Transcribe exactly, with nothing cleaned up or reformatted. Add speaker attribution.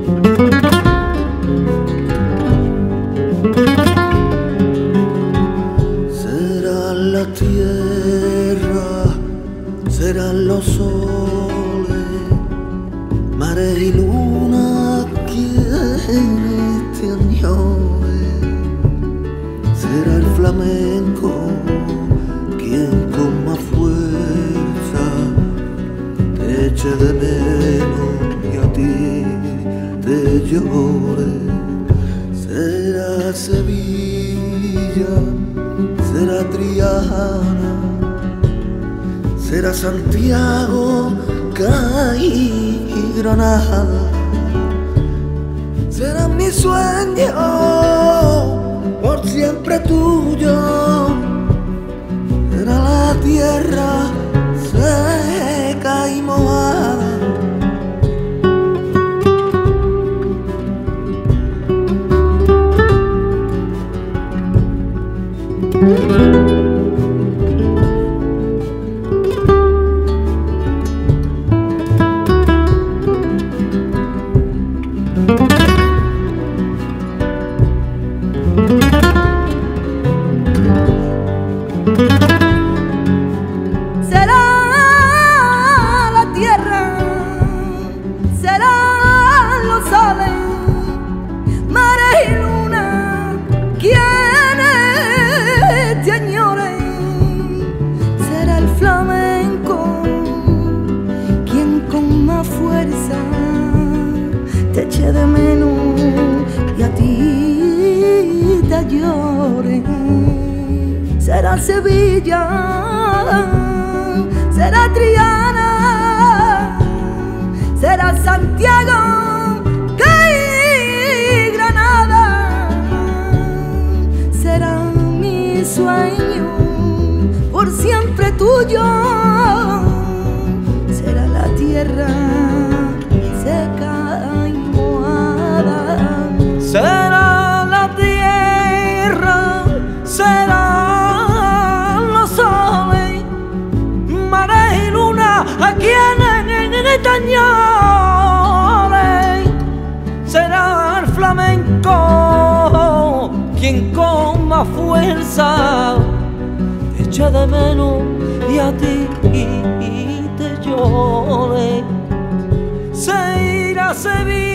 Speaker 1: Será la tierra, serán los soles, mares y luna quienes te añoren. Será el flamenco quien con más fuerza te eche de menos y a ti te llore. Será Sevilla, será Triana, será Santiago, Cádiz y Granada. Será mi sueño por siempre tuyo. Será la tierra seca y mojada.
Speaker 2: Será la tierra, serán los soles, mares y luna quienes te añoren. Será el flamenco quien con más fuerza te eche de menos y a ti te llore. Será Sevilla, será Triana, será Santiago, Cádiz y Granada. Será mi sueño por siempre tuyo. Será la tierra seca y mojada.
Speaker 3: Será la tierra, será a quienes te añoren. Será el flamenco quien con más fuerza te eche de menos y a ti te llore. Se irá a Sevilla,